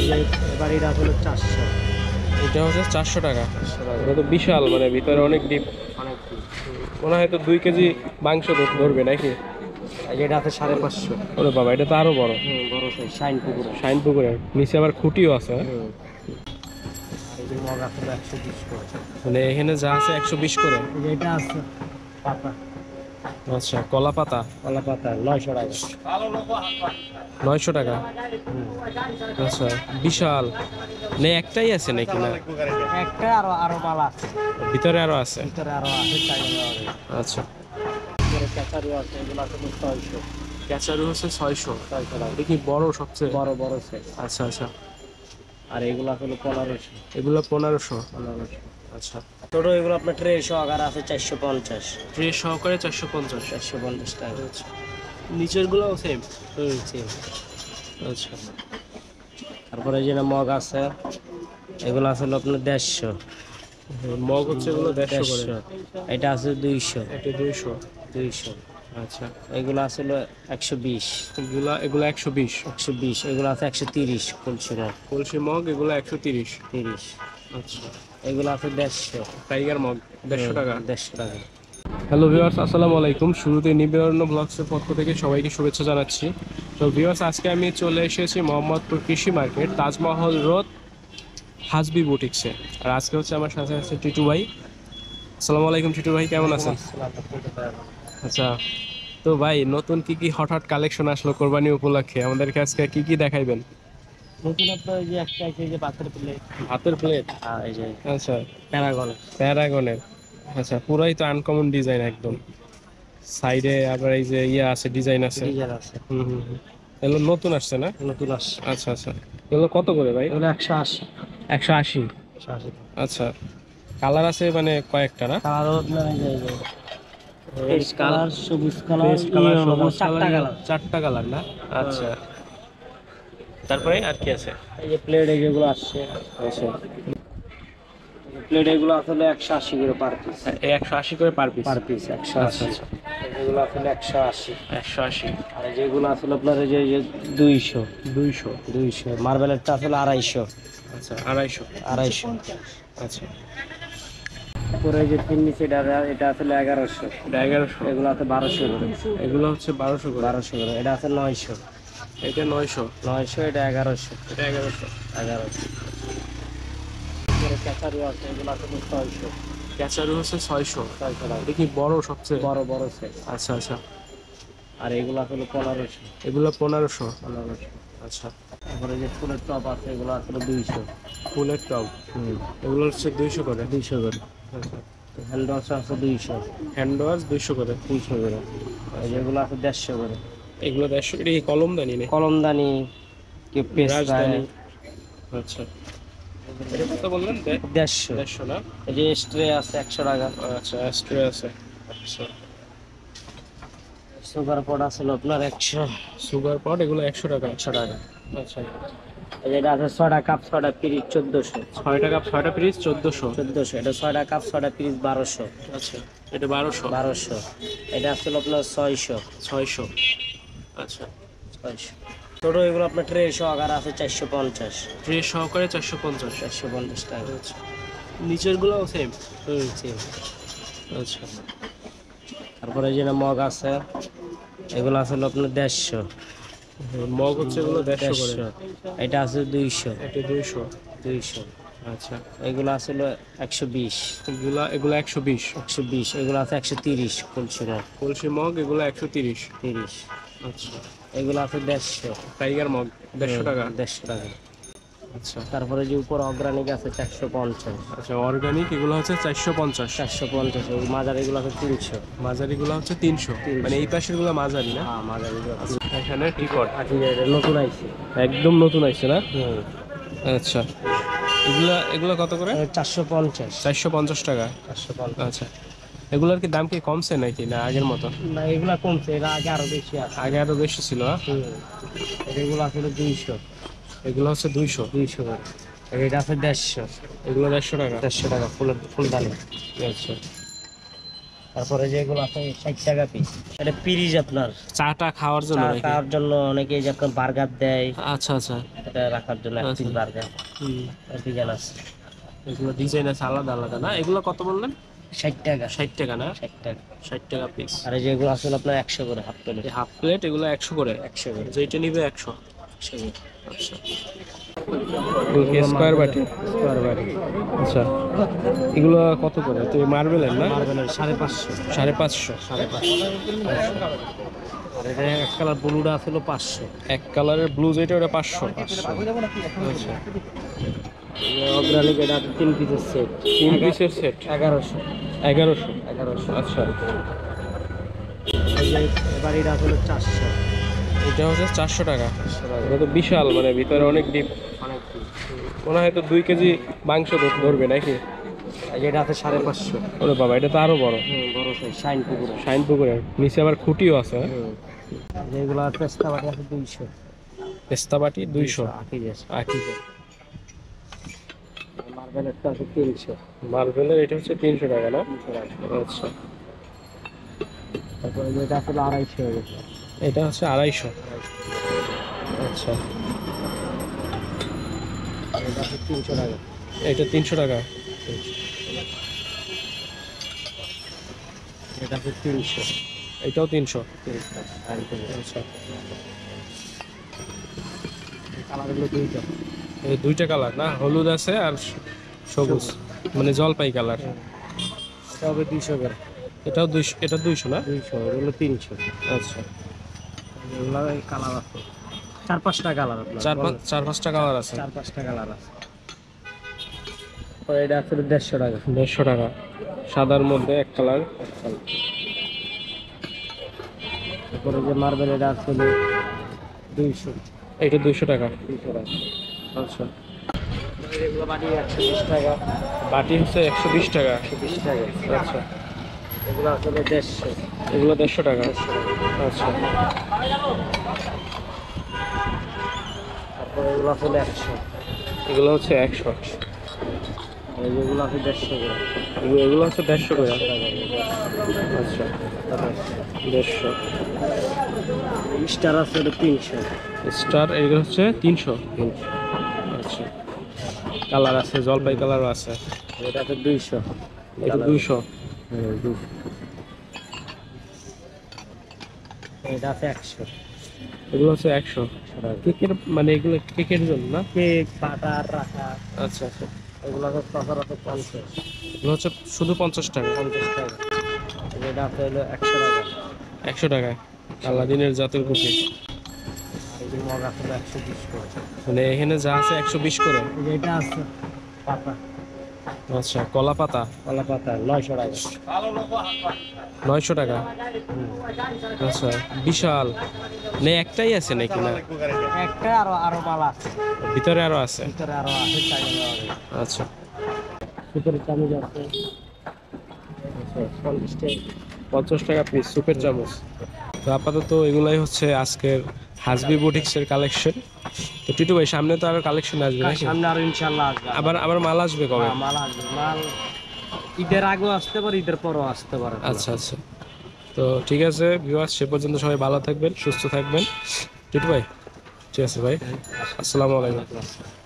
এবার এটা হলো 400। এটা হচ্ছে 400 টাকা। এটা তো বিশাল, মানে ভিতরে অনেক ডিপ, অনেক মনে হয় তো 2 কেজি মাংস ধরবে নাকি? এটা আছে 550। ওরে বাবা, এটা তো আরো বড়। বড় সাইজ শাইন পুকুর। শাইন পুকুরের নিচে আবার খুঁটিও আছে। আর এই যে মগ আছে 120 করে। মানে এখানে যা আছে 120 করে। এটা আছে পাতা। আচ্ছা, কলা পাতা। কলা পাতা 900 টাকা। 900 টাকা। আচ্ছা, বিশাল। মানে একটাই আছে নাকি না? একটা আরো মাল আছে, ভিতরে আরো আছে। ভিতরে আরো আছে চাইলে হবে। আচ্ছা, ক্যাচারি আছে, এগুলো আছে 600। ক্যাচারু হচ্ছে 600। 600 টাকা। এটা কি বড় সবচেয়ে? বড় বড় সাইজ। আচ্ছা আচ্ছা। আর এগুলো হলো 1500। এগুলো 1500। 1500। আচ্ছা, ছোট এগুলো আপনার ট্রে সহকারে আছে 450। ট্রে সহকারে 450। 450 টাকা। আচ্ছা, নিচের গুলো সেম? সেম। আচ্ছা, তারপরে এই যে মগ আছে, এগুলো আছে হলো আপনার 150। মগ হচ্ছে এগুলো 150 করে। এটা আছে 200। এটা 200। 200। আচ্ছা, এগুলো আছে হলো 120। এগুলো 120। 120। এগুলো আছে 130 কলসি মগ। কলসি মগ এগুলো 130। 30। আচ্ছা, এগুলো আছে 150। টাইগার মগ 150 টাকা। 150 টাকা। হ্যালো ভিউয়ার্স, আসসালামু আলাইকুম। শুরুতে নিবেদন ব্লগসের পক্ষ থেকে সবাইকে শুভেচ্ছা জানাচ্ছি। তো ভিউয়ার্স, আজকে আমি চলে এসেছি মোহাম্মদপুর কৃষি মার্কেট, তাজমহল রোড, হাসবি বুটিক্সে। আর আজকে হচ্ছে আমার সাথে আছে টিটু ভাই। আসসালামু আলাইকুম টিটু ভাই, কেমন আছেন? আচ্ছা, তো ভাই নতুন কি কি হঠাৎ কালেকশন আসলো কোরবানি উপলক্ষে? আমাদেরকে আজকে কি কি দেখাইবেন? নতুন আপনার এই যে একটা আছে, এই যে পাথরের প্লেট। হাতের প্লেট? আর এই যে আচ্ছা, প্যারাগন। প্যারাগনের। আচ্ছা, পুরাই তো আনকমন ডিজাইন একদম। সাইডে আবার এই যে ইয়া আছে, ডিজাইন আছে। ডিজাইন আছে। এগুলো নতুন আসছে না? নতুন আসছে। আচ্ছা আচ্ছা। এগুলো কত করে ভাই? এগুলো 180। 180। 180। আচ্ছা, কালার আছে মানে কয়েকটা না? কালার আপনার এই যে পেস্ট কালার, সবুজ কালার, পেস্ট কালার, সবুজ চারটা কালার, কালার। 4টা কালার না? আচ্ছা, তারপরে আর কি আছে? এই যে প্লেট যেগুলো আসছে, আচ্ছা, প্লেট এগুলো আসলে 180 করে পার পিস। এই 180 করে পার পিস? Per piece 180। আচ্ছা, এগুলো আসলে 180। 180। আর যেগুলো আসলে আপনার এই যে 200। 200। 200 মার্বেলেরটা আসলে 250। আচ্ছা, 250। 250। আচ্ছা, তারপরে এই যে তিন নিচে এটা আসলে 1100। এটা 1100। এগুলো আছে 1200 করে। এগুলো হচ্ছে 1200 করে। 1200 করে। এটা আছে 900। এটা 900। 900। এটা 1100। এটা 1100। 1100। ক্যাচারি আছে, এগুলো আছে 600। ক্যাচারু হচ্ছে 600। 600 টাকা। এটা কি বড় সবচেয়ে? বড় বড় সাইজ। আচ্ছা আচ্ছা। আর এগুলো আসলে 1500। এগুলো 1500। 1500। আচ্ছা, তারপরে যে ফুলের টপ আছে, এগুলো আসলে 200। ফুলের টব এগুলো হচ্ছে 200 করে। 200 করে। আচ্ছা, হ্যান্ড ওয়াশ আছে 200। হ্যান্ড ওয়াশ 200 করে। 200 করে। আর যেগুলো আছে 150 করে। এগুলো 150। এটা কি কলমদানি নেই? কলমদানি, কি পেস্ট রাজধানী। আচ্ছা, এটা কত বললেন? 150। 150 না? এই যে স্ট্রে আছে 100 টাকা। আচ্ছা, স্ট্রে আছে। আচ্ছা, সুগার পট আছে আপনার 100। সুগার পট এগুলো 100 টাকা। 100 টাকা। আচ্ছা, এই যে এটা আছে 6টা কাপ 6টা পিস 1400। 6টা কাপ 6টা পিস 1400। 1400। এটা 6টা কাপ 6টা পিস 1200। আচ্ছা, এটা 1200। 1200। এটা আসলে আপনার 600। 600। আচ্ছা, 600। ছোট এগুলো আপনার ট্রে সহকারে আছে 450। ট্রে সহকারে 450। 450 টাকা। আচ্ছা, নিচের গুলো সেম? সেম। আচ্ছা, তারপরে এই যে মগ আছে, এগুলো আছে হলো আপনার 150। মগ হচ্ছে এগুলো 150 করে। এটা আছে 200। এটা 200। 200। আচ্ছা, এগুলো আছে হলো 120। এগুলো 120। 120। এগুলো আছে 130 কলসি মগ। কলসি মগ এগুলো 130। 30। আচ্ছা, এগুলো আছে 150। টাইগার মগ 150 টাকা। 150 টাকা। আচ্ছা তারপরে যে উপর অর্গানিক আছে 450। আচ্ছা, অর্গানিক এগুলো হচ্ছে 450। 450। ওই মাঝারি এগুলো আছে 300। মাঝারিগুলো হচ্ছে 300। মানে এই পাশের গুলো মাঝারি না? হ্যাঁ, মাঝারি এগুলো আছে। এখানে টিকট নতুন আইছে। একদম নতুন আইছে না? আচ্ছা, এগুলো কত করে? 450। 450 টাকা। 450। আচ্ছা, এগুলোর কি দাম কি কমছে নাকি না আগের মতো? না, এগুলা কমছে, এরা আগে আরো বেশি আছে। আগে আরো বেশি ছিল না? এগুলো আসলে 200। এগুলো হচ্ছে 200। 200 করে। আর এটা আছে 150। এগুলো 150 টাকা। 150 টাকা ফুলদানি। আচ্ছা, তারপরে যেগুলো আছে 60 টাকা পিস। এটা পিরিজ আপনার চাটা খাওয়ার জন্য চা নাকি? খাওয়ার জন্য, অনেকে যে আপনার বার্গার দেয়, আচ্ছা আচ্ছা। এটা রাখার জন্য এক পিস আচ্ছা। বার্গার হুম। ডিজাইন আছে। এগুলো ডিজাইন আছে আলাদা আলাদা না? এগুলো কত বললেন? 60 টাকা। 60 টাকা না? 60 টাকা। 60 টাকা পিস। আর এই যেগুলো আছে আপনার 100 করে হাফ প্লেট। এই হাফ প্লেট এগুলো 100 করে। 100 করে। যেটা নিবে 100। 100 করে। আচ্ছা। স্কোয়ার বাটি। স্কোয়ার বাটি। আচ্ছা। এগুলো কত করে? তো মার্বেলের না? মার্বেলের 550। 550। 550। আর এটা এক কালার ব্লুটা ছিল 500। এক কালারের ব্লু যেটা ওটা 500। আচ্ছা। অর্গানিক এটা 3 পিসের সেট। 3 পিসের সেট 1100। 1100। 1100। আচ্ছা। এই যে এবার এটা হলো 400। এটা হচ্ছে 400 টাকা। এটা তো বিশাল, মানে ভিতরে অনেক ডিপ। অনেক মনে হয় তো 2 কেজি মাংস ধরবে নাকি? এই যে এটা আছে 550। ওরে বাবা, এটা তো আরো বড়। বড় সাইজ শাইন পুকুর। শাইন পুকুরের নিচে আবার খুঁটিও আছে। যেগুলো পেস্তা বাটি আছে 200। পেস্তা বাটি 200। আকি আছে। আকি। মার্বেলেরটা আছে 300। মার্বেলের এটা হচ্ছে 300 টাকা না? 300 টাকা। আচ্ছা। তারপরে যেটা আসলে 250 হয়ে গেছে। এটা হচ্ছে 250। আচ্ছা। এটা আছে 300 টাকা। এটা 300 টাকা। এটা আছে 300। এটাও 300। 300 টাকা। শাইন পুকুর। আচ্ছা। কালারগুলো দুইটা। এই দুইটা কালার না? হলুদ আছে আর সবুজ, মানে জলপাই কালার। এটা হবে 200 করে। এটাও 200। এটা 200 না? 200, এগুলো 300। আচ্ছা। এগুলো কালার আছে 4-5টা কালার আপনার। 4-5টা কালার আছে। 4-5টা কালার আছে। তো এটা আসলে 150 টাকা। 150 টাকা। সাদার মধ্যে এক কালার। তারপরে যে মার্বেল এটা আসলে 200। এটা 200 টাকা। 200 টাকা। আচ্ছা। এগুলো বাটি 120 টাকা। বাটি হচ্ছে 120 টাকা। 120 টাকা। আচ্ছা। এগুলো আসলে 150। এগুলো 150 টাকা। 150 টাকা। আচ্ছা। তারপরে এগুলো আসলে 100। এগুলো হচ্ছে 100। আর যেগুলো আছে 150 করে। এগুলো হচ্ছে 150 করে। 150 টাকা। আচ্ছা। তারপরে 150। স্টার আছে এটা 300। স্টার এগুলো হচ্ছে 300। আচ্ছা। কালার আছে, জলপাই কালারও আছে। এটা আছে 200। এটা 200। হ্যাঁ 200। এটা আছে 100। এগুলো হচ্ছে 100। কেকের, মানে এগুলো কেকের জন্য না? কেক বাটার রাখা। আচ্ছা আচ্ছা। এগুলো আছে সচরাচর 50। এগুলো হচ্ছে শুধু 50 টাকা। 50 টাকা। এটা আছে হলো 100 টাকা। 100 টাকায় আলাদিনের জাতের কুকি। আর এই যে মগ আছে 120 করে। মানে এখানে যা আছে 120 করে। এই যে এটা আছে পাতা, আচ্ছা, কলা পাতা কলা পাতা 900 টাকা। 900 টাকা। আচ্ছা, বিশাল। মানে একটাই আছে নাকি না? একটা আরো মাল আছে, ভিতরে আরো আছে। ভিতরে আরো আছে চাইলে আচ্ছা। সুপারি চামচ আছে 50 টাকা। 50 টাকা পিস সুপের চামচ। তো আপাতত এগুলাই হচ্ছে আজকের হাসবি বুটিক্সের কালেকশন। তো টিটু ভাই, সামনে তো আরো কালেকশন আসবে নাকি? সামনে আরো ইনশাআল্লাহ আসবে। আবার মাল আসবে কবে? হ্যাঁ, মাল আসবে। মাল ঈদের আগেও আসতে পারে, ঈদের পরও আসতে পারে। আচ্ছা আচ্ছা। তো ঠিক আছে ভিউয়ার্স, সে পর্যন্ত সবাই ভালো থাকবেন, সুস্থ থাকবেন। টিটু ভাই, ঠিক আছে ভাই, আসসালামু আলাইকুম।